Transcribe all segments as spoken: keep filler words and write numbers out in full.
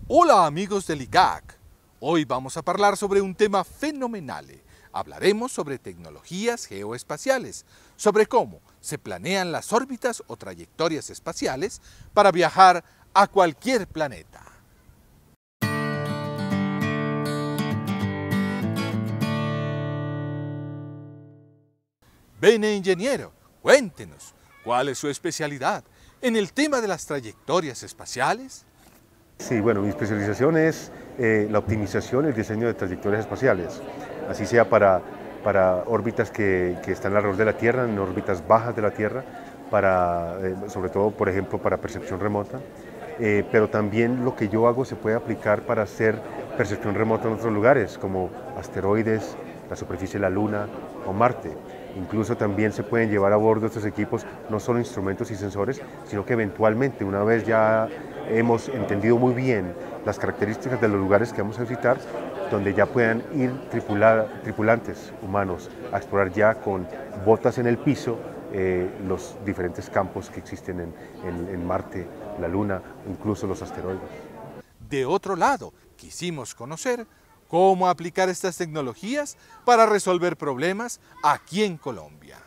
Hola amigos del I C A C. Hoy vamos a hablar sobre un tema fenomenal. Hablaremos sobre tecnologías geoespaciales, sobre cómo se planean las órbitas o trayectorias espaciales para viajar a cualquier planeta. Bene ingeniero, cuéntenos, ¿cuál es su especialidad en el tema de las trayectorias espaciales? Sí, bueno, mi especialización es eh, la optimización y el diseño de trayectorias espaciales, así sea para, para órbitas que, que están alrededor de la Tierra, en órbitas bajas de la Tierra, para, eh, sobre todo, por ejemplo, para percepción remota, eh, pero también lo que yo hago se puede aplicar para hacer percepción remota en otros lugares, como asteroides, la superficie de la Luna o Marte. Incluso también se pueden llevar a bordo estos equipos no solo instrumentos y sensores, sino que eventualmente, una vez ya hemos entendido muy bien las características de los lugares que vamos a visitar, donde ya puedan ir tripular, tripulantes humanos a explorar ya con botas en el piso eh, los diferentes campos que existen en, en, en Marte, la Luna, incluso los asteroides. De otro lado, quisimos conocer cómo aplicar estas tecnologías para resolver problemas aquí en Colombia.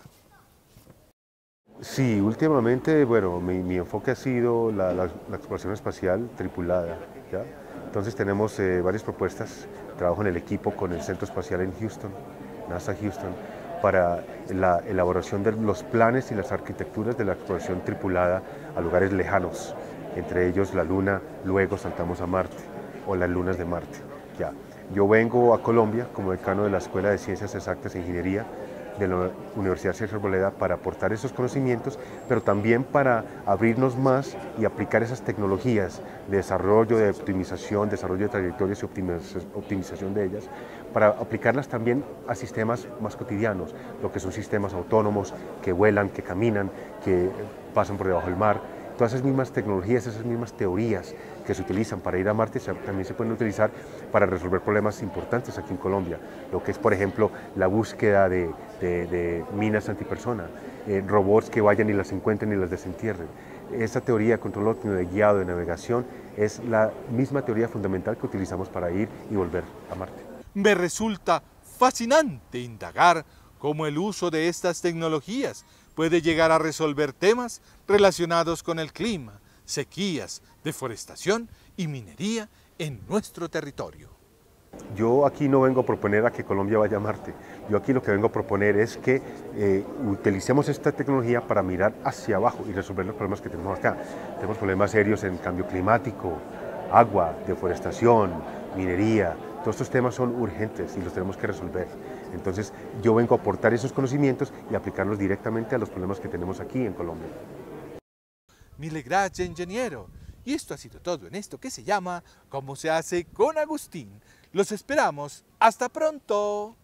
Sí, últimamente, bueno, mi, mi enfoque ha sido la, la, la exploración espacial tripulada, ¿ya? Entonces tenemos eh, varias propuestas, trabajo en el equipo con el Centro Espacial en Houston, NASA Houston, para la elaboración de los planes y las arquitecturas de la exploración tripulada a lugares lejanos, entre ellos la Luna, luego saltamos a Marte, o las lunas de Marte, ¿ya? Yo vengo a Colombia como decano de la Escuela de Ciencias Exactas e Ingeniería de la Universidad César Arboleda para aportar esos conocimientos, pero también para abrirnos más y aplicar esas tecnologías de desarrollo, de optimización, desarrollo de trayectorias y optimización de ellas, para aplicarlas también a sistemas más cotidianos, lo que son sistemas autónomos que vuelan, que caminan, que pasan por debajo del mar. Todas esas mismas tecnologías, esas mismas teorías que se utilizan para ir a Marte también se pueden utilizar para resolver problemas importantes aquí en Colombia, lo que es, por ejemplo, la búsqueda de, de, de minas antipersona, eh, robots que vayan y las encuentren y las desentierren. Esta teoría de control óptimo de guiado de navegación es la misma teoría fundamental que utilizamos para ir y volver a Marte. Me resulta fascinante indagar cómo el uso de estas tecnologías puede llegar a resolver temas relacionados con el clima, sequías, deforestación y minería en nuestro territorio. Yo aquí no vengo a proponer a que Colombia vaya a Marte. Yo aquí lo que vengo a proponer es que eh, utilicemos esta tecnología para mirar hacia abajo y resolver los problemas que tenemos acá. Tenemos problemas serios en cambio climático, agua, deforestación, minería. Todos estos temas son urgentes y los tenemos que resolver. Entonces yo vengo a aportar esos conocimientos y aplicarlos directamente a los problemas que tenemos aquí en Colombia. Mille gracias, ingeniero. Y esto ha sido todo en esto que se llama ¿Cómo se hace con Agustín? Los esperamos. ¡Hasta pronto!